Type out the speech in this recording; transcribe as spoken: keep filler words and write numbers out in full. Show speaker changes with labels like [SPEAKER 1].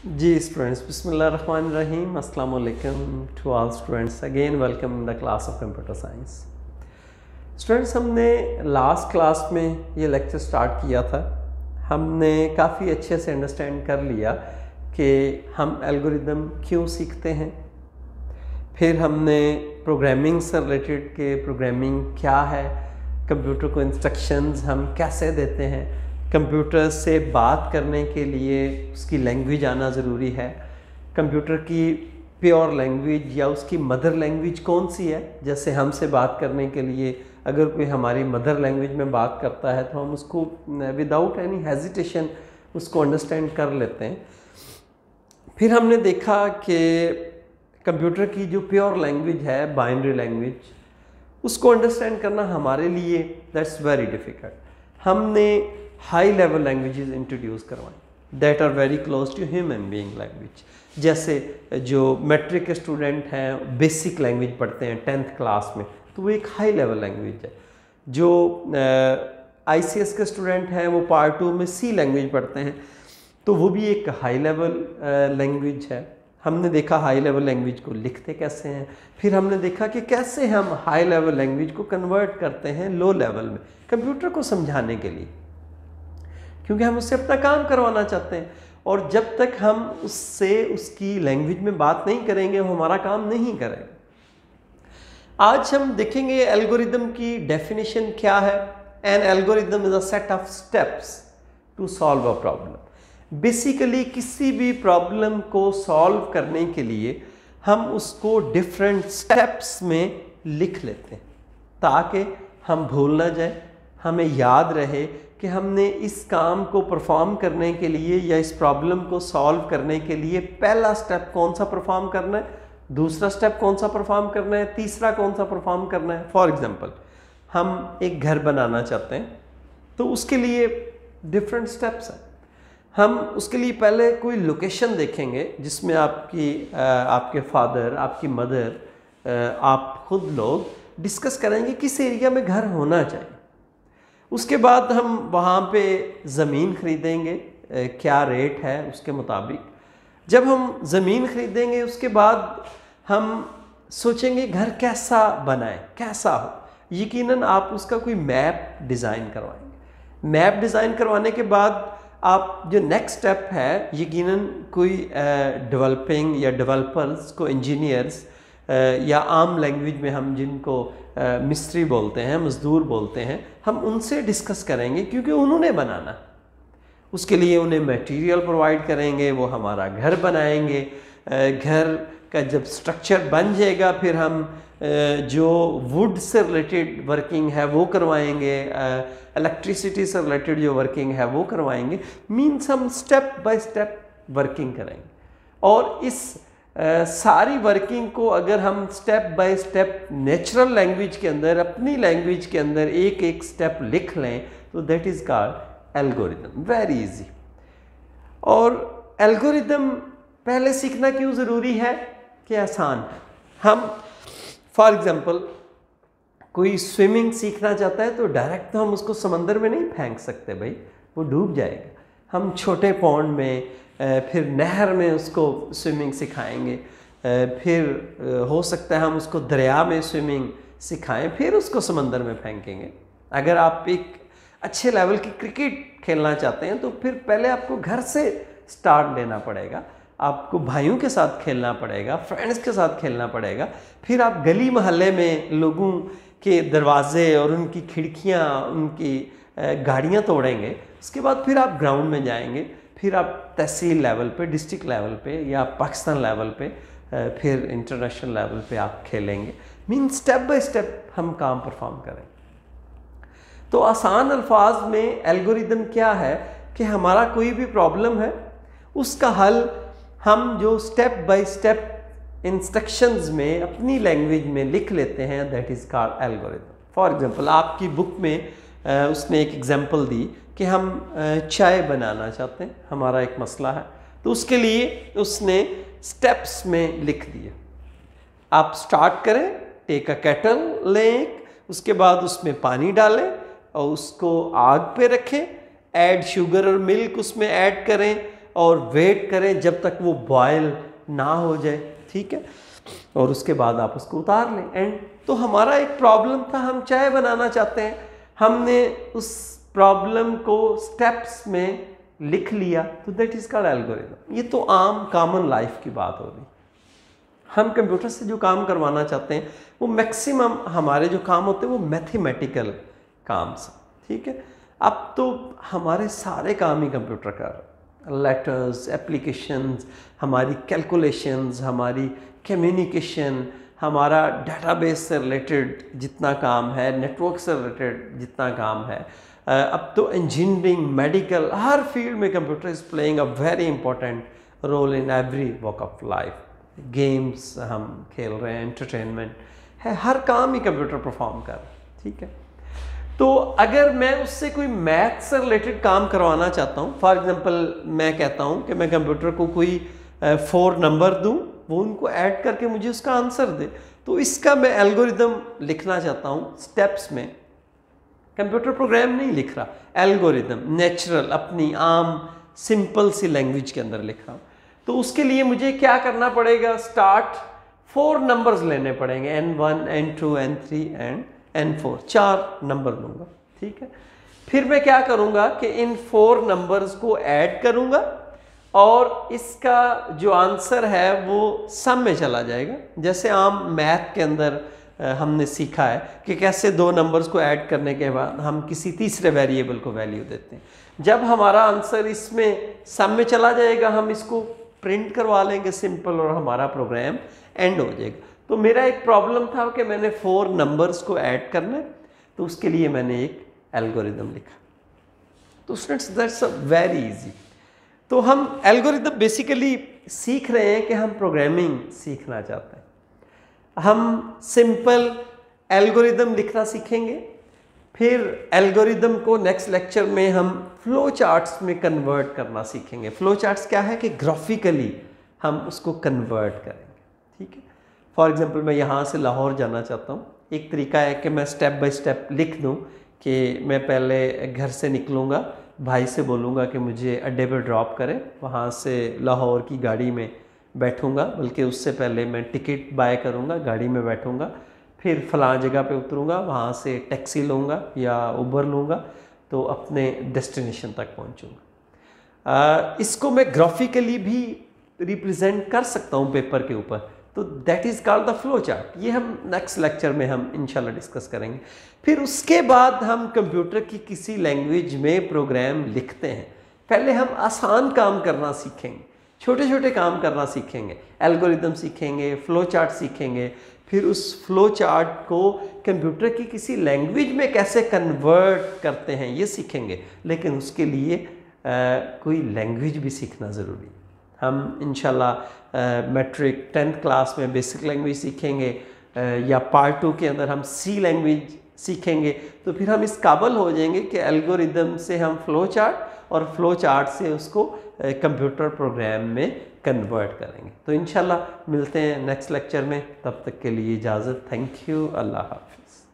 [SPEAKER 1] जी students, बिस्मिल्लाहिर्रहमानिर्रहीम, अस्सलाम वालेकुम to all students. Again welcome in the class of computer science. Students, हमने last class में ये लेक्चर स्टार्ट किया था। हमने काफ़ी अच्छे से अंडरस्टैंड कर लिया कि हम एल्गोरिदम क्यों सीखते हैं। फिर हमने प्रोग्रामिंग से रिलेटेड के प्रोग्रामिंग क्या है, कंप्यूटर को इंस्ट्रक्शंस हम कैसे देते हैं, कंप्यूटर से बात करने के लिए उसकी लैंग्वेज आना ज़रूरी है, कंप्यूटर की प्योर लैंग्वेज या उसकी मदर लैंग्वेज कौन सी है। जैसे हमसे बात करने के लिए अगर कोई हमारी मदर लैंग्वेज में बात करता है तो हम उसको विदाउट एनी हेजिटेशन उसको अंडरस्टैंड कर लेते हैं। फिर हमने देखा कि कंप्यूटर की जो प्योर लैंग्वेज है, बाइनरी लैंग्वेज, उसको अंडरस्टैंड करना हमारे लिए दैट्स वेरी डिफ़िकल्ट। हमने हाई लेवल लैंग्वेजेस इंट्रोड्यूस करवाएं that are very close to human being language. जैसे जो मैट्रिक के स्टूडेंट हैं बेसिक लैंग्वेज पढ़ते हैं टेंथ क्लास में, तो वो एक हाई लेवल लैंग्वेज है। जो आई सी एस के स्टूडेंट हैं वो पार्ट टू में सी लैंग्वेज पढ़ते हैं, तो वो भी एक हाई लेवल लैंग्वेज है। हमने देखा हाई लेवल लैंग्वेज को लिखते कैसे हैं। फिर हमने देखा कि कैसे हम हाई लेवल लैंग्वेज को कन्वर्ट करते हैं लो लेवल में कंप्यूटर को समझाने के लिए, क्योंकि हम उससे अपना काम करवाना चाहते हैं। और जब तक हम उससे उसकी लैंग्वेज में बात नहीं करेंगे वो हमारा काम नहीं करेगा। आज हम देखेंगे एल्गोरिदम की डेफिनेशन क्या है। An algorithm is a set of steps to solve a problem. Basically किसी भी प्रॉब्लम को सॉल्व करने के लिए हम उसको डिफरेंट स्टेप्स में लिख लेते हैं ताकि हम भूल ना जाए, हमें याद रहे कि हमने इस काम को परफॉर्म करने के लिए या इस प्रॉब्लम को सॉल्व करने के लिए पहला स्टेप कौन सा परफॉर्म करना है, दूसरा स्टेप कौन सा परफॉर्म करना है, तीसरा कौन सा परफॉर्म करना है। फॉर एग्जांपल, हम एक घर बनाना चाहते हैं तो उसके लिए डिफरेंट स्टेप्स हैं। हम उसके लिए पहले कोई लोकेशन देखेंगे जिसमें आपकी आपके फादर, आपकी मदर, आप खुद लोग डिस्कस करेंगे किस एरिया में घर होना चाहिए। उसके बाद हम वहाँ पे ज़मीन ख़रीदेंगे, क्या रेट है उसके मुताबिक। जब हम ज़मीन ख़रीदेंगे उसके बाद हम सोचेंगे घर कैसा बनाएं, कैसा हो। यकीनन आप उसका कोई मैप डिज़ाइन करवाएंगे। मैप डिज़ाइन करवाने के बाद आप जो नेक्स्ट स्टेप है, यकीनन कोई डेवलपिंग या डेवलपर्स को, इंजीनियर्स या आम लैंग्वेज में हम जिनको मिस्त्री बोलते हैं, मज़दूर बोलते हैं, हम उनसे डिस्कस करेंगे क्योंकि उन्होंने बनाना। उसके लिए उन्हें मटेरियल प्रोवाइड करेंगे, वो हमारा घर बनाएंगे। घर का जब स्ट्रक्चर बन जाएगा फिर हम जो वुड से रिलेटेड वर्किंग है वो करवाएंगे, इलेक्ट्रिसिटी से रिलेटेड जो वर्किंग है वो करवाएंगे। मीन्स हम स्टेप बाय स्टेप वर्किंग करेंगे। और इस Uh, सारी वर्किंग को अगर हम step by step natural language के अंदर, अपनी लैंग्वेज के अंदर एक एक स्टेप लिख लें तो that is called algorithm. Very easy. और एल्गोरिदम पहले सीखना क्यों ज़रूरी है कि आसान है। हम फॉर एग्जांपल कोई स्विमिंग सीखना चाहता है तो डायरेक्ट तो हम उसको समंदर में नहीं फेंक सकते भाई, वो डूब जाएगा। हम छोटे पॉन्ड में, फिर नहर में उसको स्विमिंग सिखाएंगे, फिर हो सकता है हम उसको दरिया में स्विमिंग सिखाएं, फिर उसको समंदर में फेंकेंगे। अगर आप एक अच्छे लेवल की क्रिकेट खेलना चाहते हैं तो फिर पहले आपको घर से स्टार्ट लेना पड़ेगा, आपको भाइयों के साथ खेलना पड़ेगा, फ्रेंड्स के साथ खेलना पड़ेगा। फिर आप गली मोहल्ले में लोगों के दरवाजे और उनकी खिड़कियाँ, उनकी गाड़ियाँ तोड़ेंगे। उसके बाद फिर आप ग्राउंड में जाएंगे, फिर आप तहसील लेवल पे, डिस्ट्रिक्ट लेवल पे या पाकिस्तान लेवल पे, फिर इंटरनेशनल लेवल पे आप खेलेंगे। मीन स्टेप बाय स्टेप हम काम परफॉर्म करेंगे। तो आसान अल्फाज में एल्गोरिदम क्या है कि हमारा कोई भी प्रॉब्लम है उसका हल हम जो स्टेप बाय स्टेप इंस्ट्रक्शंस में अपनी लैंग्वेज में लिख लेते हैं, that is called algorithm. For example, आपकी बुक में उसने एक एग्जांपल दी कि हम चाय बनाना चाहते हैं, हमारा एक मसला है, तो उसके लिए उसने स्टेप्स में लिख दिए। आप स्टार्ट करें, टेक अ केटल लें, उसके बाद उसमें पानी डालें और उसको आग पे रखें, ऐड शुगर और मिल्क उसमें ऐड करें और वेट करें जब तक वो बॉयल ना हो जाए, ठीक है, और उसके बाद आप उसको उतार लें। एंड तो हमारा एक प्रॉब्लम था, हम चाय बनाना चाहते हैं, हमने उस प्रॉब्लम को स्टेप्स में लिख लिया, तो दैट इज कॉल्ड एल्गोरिथम। ये तो आम कॉमन लाइफ की बात हो रही। हम कंप्यूटर से जो काम करवाना चाहते हैं वो मैक्सिमम हमारे जो काम होते हैं वो मैथमेटिकल काम से, ठीक है। अब तो हमारे सारे काम ही कंप्यूटर कर रहे हैं, लेटर्स, एप्लीकेशंस, हमारी कैलकुलेशंस, हमारी कम्युनिकेशन, हमारा डेटाबेस से रिलेटेड जितना काम है, नेटवर्क से रिलेटेड जितना काम है, अब तो इंजीनियरिंग, मेडिकल, हर फील्ड में computer is playing a very important role in every walk of life. Games हम खेल रहे हैं, एंटरटेनमेंट है, हर काम ही कंप्यूटर परफॉर्म कर रहा है, ठीक है। तो अगर मैं उससे कोई मैथ से रिलेटेड काम करवाना चाहता हूँ, फॉर एग्जांपल मैं कहता हूँ कि मैं कंप्यूटर को कोई फोर नंबर दूँ, वो उनको ऐड करके मुझे उसका आंसर दे, तो इसका मैं एल्गोरिदम लिखना चाहता हूँ स्टेप्स में। कंप्यूटर प्रोग्राम नहीं लिख रहा, एल्गोरिदम नेचुरल अपनी आम सिंपल सी लैंग्वेज के अंदर लिख रहा हूँ। तो उसके लिए मुझे क्या करना पड़ेगा, स्टार्ट फोर नंबर्स लेने पड़ेंगे, N one, N two, N three and N four, चार नंबर लूँगा, ठीक है। फिर मैं क्या करूँगा कि इन फोर नंबर्स को ऐड करूँगा और इसका जो आंसर है वो सम में चला जाएगा। जैसे आम मैथ के अंदर हमने सीखा है कि कैसे दो नंबर्स को ऐड करने के बाद हम किसी तीसरे वेरिएबल को वैल्यू देते हैं। जब हमारा आंसर इसमें सम में चला जाएगा, हम इसको प्रिंट करवा लेंगे सिंपल और हमारा प्रोग्राम एंड हो जाएगा। तो मेरा एक प्रॉब्लम था कि मैंने फोर नंबर्स को ऐड करना है, तो उसके लिए मैंने एक एल्गोरिदम लिखा। तो स्टूडेंट्स दैट्स वेरी इजी। तो हम एल्गोरिदम बेसिकली सीख रहे हैं कि हम प्रोग्रामिंग सीखना चाहते हैं। हम सिंपल एल्गोरिदम लिखना सीखेंगे, फिर एल्गोरिदम को नेक्स्ट लेक्चर में हम फ्लो चार्ट्स में कन्वर्ट करना सीखेंगे। फ्लो चार्ट्स क्या है कि ग्राफिकली हम उसको कन्वर्ट करेंगे, ठीक है। फॉर एग्जांपल मैं यहाँ से लाहौर जाना चाहता हूँ, एक तरीका है कि मैं स्टेप बाय स्टेप लिख दूँ कि मैं पहले घर से निकलूँगा, भाई से बोलूँगा कि मुझे अड्डे पर ड्रॉप करें, वहाँ से लाहौर की गाड़ी में बैठूंगा, बल्कि उससे पहले मैं टिकट बाय करूंगा, गाड़ी में बैठूंगा, फिर फलां जगह पे उतरूंगा, वहाँ से टैक्सी लूँगा या उबर लूँगा, तो अपने डेस्टिनेशन तक पहुँचूंगा। इसको मैं ग्राफिकली भी रिप्रेजेंट कर सकता हूँ पेपर के ऊपर, तो that is called the flow chart. ये हम नेक्स्ट लेक्चर में हम इंशाल्लाह डिस्कस करेंगे। फिर उसके बाद हम कंप्यूटर की किसी लैंग्वेज में प्रोग्राम लिखते हैं। पहले हम आसान काम करना सीखेंगे, छोटे छोटे काम करना सीखेंगे, एल्गोरिदम सीखेंगे, फ्लो चार्ट सीखेंगे, फिर उस फ्लो चार्ट को कंप्यूटर की किसी लैंग्वेज में कैसे कन्वर्ट करते हैं ये सीखेंगे। लेकिन उसके लिए आ, कोई लैंग्वेज भी सीखना ज़रूरी है। हम इंशाल्लाह मैट्रिक टेंथ क्लास में बेसिक लैंग्वेज सीखेंगे, आ, या पार्ट टू के अंदर हम सी लैंग्वेज सीखेंगे, तो फिर हम इस काबिल हो जाएंगे कि एल्गोरिदम से हम फ्लो चार्ट और फ्लो चार्ट से उसको कंप्यूटर प्रोग्राम में कन्वर्ट करेंगे। तो इंशाल्लाह मिलते हैं नेक्स्ट लेक्चर में, तब तक के लिए इजाज़त। थैंक यू, अल्लाह हाफिज़।